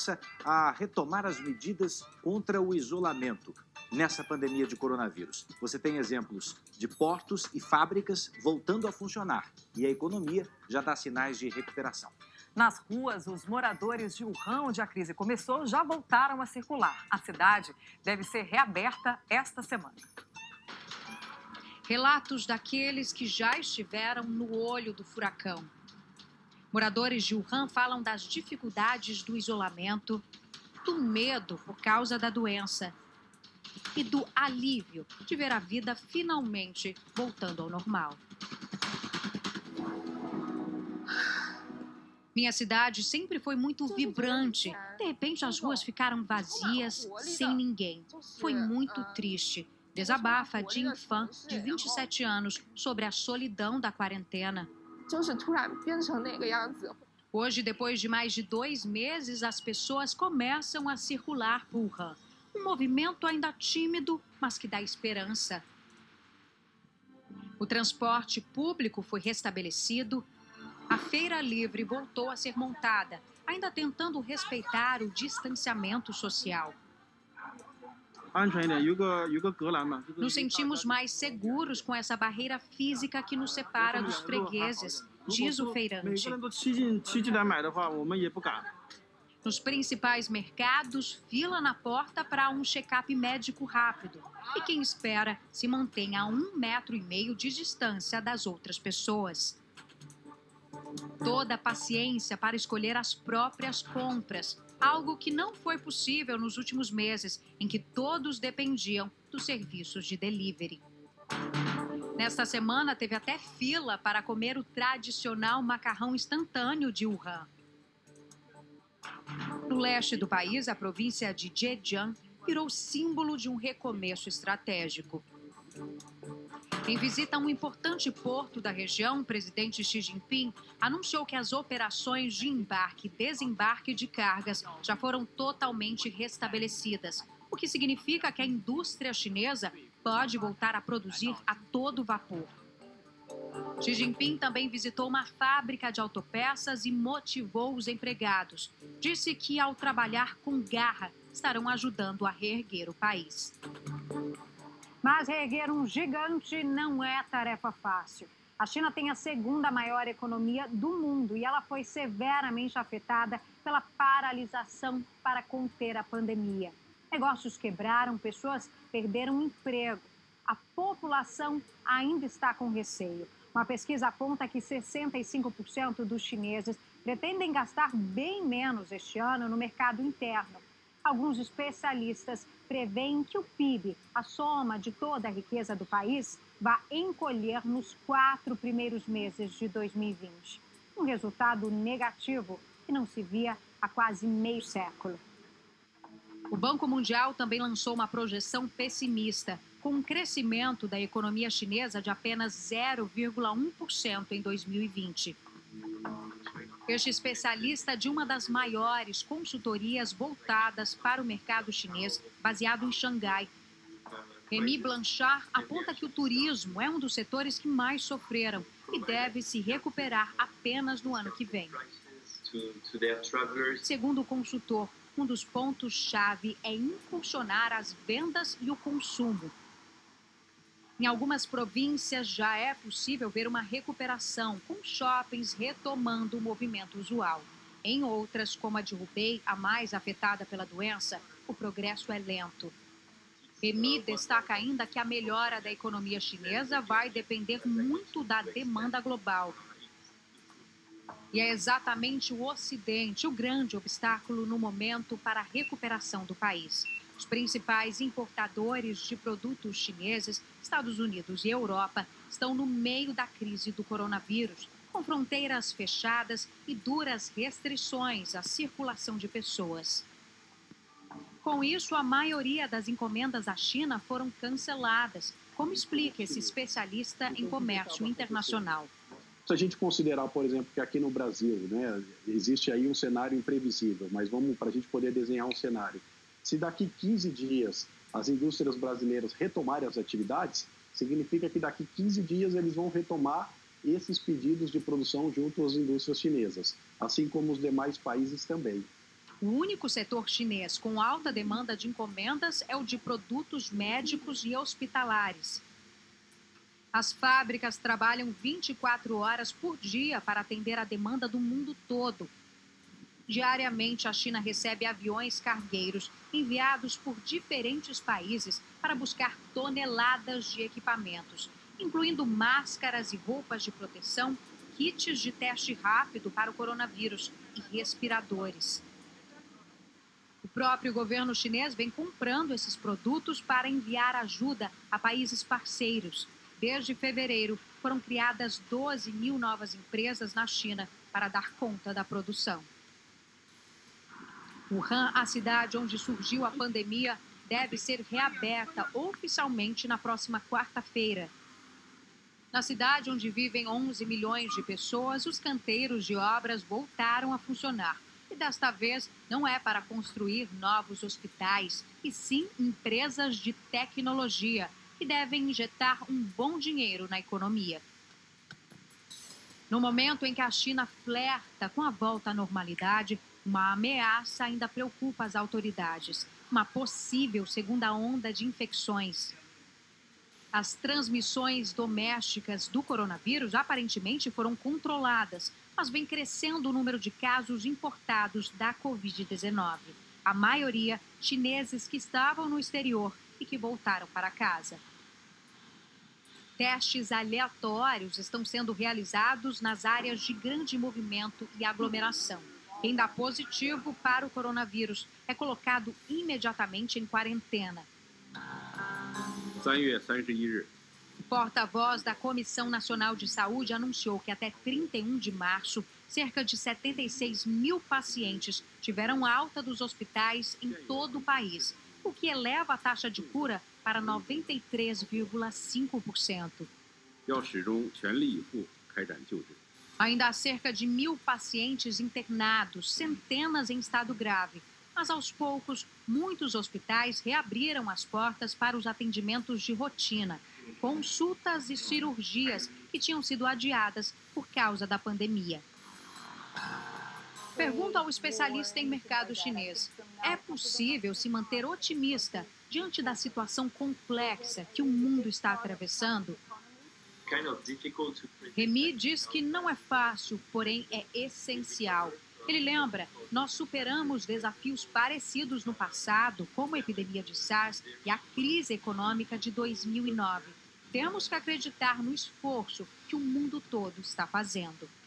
a retomar as medidas contra o isolamento nessa pandemia de coronavírus. Você tem exemplos de portos e fábricas voltando a funcionar e a economia já dá sinais de recuperação. Nas ruas, os moradores de Wuhan, onde a crise começou, já voltaram a circular. A cidade deve ser reaberta esta semana. Relatos daqueles que já estiveram no olho do furacão. Moradores de Wuhan falam das dificuldades do isolamento, do medo por causa da doença e do alívio de ver a vida finalmente voltando ao normal. Minha cidade sempre foi muito vibrante. De repente, as ruas ficaram vazias, sem ninguém. Foi muito triste. Desabafa Jin Fan, de 27 anos, sobre a solidão da quarentena. Hoje, depois de mais de 2 meses, as pessoas começam a circular por Wuhan. Um movimento ainda tímido, mas que dá esperança. O transporte público foi restabelecido. A feira livre voltou a ser montada, ainda tentando respeitar o distanciamento social. Nos sentimos mais seguros com essa barreira física que nos separa dos fregueses, diz o feirante. Nos principais mercados, fila na porta para um check-up médico rápido. E quem espera se mantém a 1,5 metros de distância das outras pessoas. Toda a paciência para escolher as próprias compras, algo que não foi possível nos últimos meses, em que todos dependiam dos serviços de delivery. Nesta semana, teve até fila para comer o tradicional macarrão instantâneo de Wuhan. No leste do país, a província de Zhejiang virou símbolo de um recomeço estratégico. Em visita a um importante porto da região, o presidente Xi Jinping anunciou que as operações de embarque e desembarque de cargas já foram totalmente restabelecidas, o que significa que a indústria chinesa pode voltar a produzir a todo vapor. Xi Jinping também visitou uma fábrica de autopeças e motivou os empregados. Disse que, ao trabalhar com garra, estarão ajudando a reerguer o país. Mas reerguer um gigante não é tarefa fácil. A China tem a segunda maior economia do mundo e ela foi severamente afetada pela paralisação para conter a pandemia. Negócios quebraram, pessoas perderam o emprego. A população ainda está com receio. Uma pesquisa aponta que 65% dos chineses pretendem gastar bem menos este ano no mercado interno. Alguns especialistas preveem que o PIB, a soma de toda a riqueza do país, vai encolher nos 4 primeiros meses de 2020. Um resultado negativo que não se via há quase meio século. O Banco Mundial também lançou uma projeção pessimista, com um crescimento da economia chinesa de apenas 0,1% em 2020. Este especialista de uma das maiores consultorias voltadas para o mercado chinês, baseado em Xangai, Remy Blanchard, aponta que o turismo é um dos setores que mais sofreram e deve se recuperar apenas no ano que vem. Segundo o consultor, um dos pontos-chave é impulsionar as vendas e o consumo. Em algumas províncias já é possível ver uma recuperação, com shoppings retomando o movimento usual. Em outras, como a de Hubei, a mais afetada pela doença, o progresso é lento. Remy destaca ainda que a melhora da economia chinesa vai depender muito da demanda global. E é exatamente o Ocidente o grande obstáculo no momento para a recuperação do país. Os principais importadores de produtos chineses, Estados Unidos e Europa, estão no meio da crise do coronavírus, com fronteiras fechadas e duras restrições à circulação de pessoas. Com isso, a maioria das encomendas à China foram canceladas, como explica esse especialista em comércio internacional. Se a gente considerar, por exemplo, que aqui no Brasil, existe aí um cenário imprevisível, mas vamos para a gente poder desenhar um cenário. Se daqui 15 dias as indústrias brasileiras retomarem as atividades, significa que daqui 15 dias eles vão retomar esses pedidos de produção junto às indústrias chinesas, assim como os demais países também. O único setor chinês com alta demanda de encomendas é o de produtos médicos e hospitalares. As fábricas trabalham 24 horas por dia para atender a demanda do mundo todo. Diariamente, a China recebe aviões cargueiros enviados por diferentes países para buscar toneladas de equipamentos, incluindo máscaras e roupas de proteção, kits de teste rápido para o coronavírus e respiradores. O próprio governo chinês vem comprando esses produtos para enviar ajuda a países parceiros. Desde fevereiro, foram criadas 12 mil novas empresas na China para dar conta da produção. Wuhan, a cidade onde surgiu a pandemia, deve ser reaberta oficialmente na próxima quarta-feira. Na cidade onde vivem 11 milhões de pessoas, os canteiros de obras voltaram a funcionar. E desta vez não é para construir novos hospitais, e sim empresas de tecnologia, que devem injetar um bom dinheiro na economia. No momento em que a China flerta com a volta à normalidade, uma ameaça ainda preocupa as autoridades: uma possível segunda onda de infecções. As transmissões domésticas do coronavírus aparentemente foram controladas, mas vem crescendo o número de casos importados da Covid-19. A maioria chineses que estavam no exterior e que voltaram para casa. Testes aleatórios estão sendo realizados nas áreas de grande movimento e aglomeração. Quem dá positivo para o coronavírus é colocado imediatamente em quarentena. O porta-voz da Comissão Nacional de Saúde anunciou que até 31 de março, cerca de 76 mil pacientes tiveram alta dos hospitais em todo o país, o que eleva a taxa de cura para 93,5%. Ainda há cerca de 1.000 pacientes internados, centenas em estado grave. Mas, aos poucos, muitos hospitais reabriram as portas para os atendimentos de rotina, consultas e cirurgias que tinham sido adiadas por causa da pandemia. Pergunto ao especialista em mercado chinês: é possível se manter otimista diante da situação complexa que o mundo está atravessando? Remy diz que não é fácil, porém é essencial. Ele lembra: nós superamos desafios parecidos no passado, como a epidemia de SARS e a crise econômica de 2009. Temos que acreditar no esforço que o mundo todo está fazendo.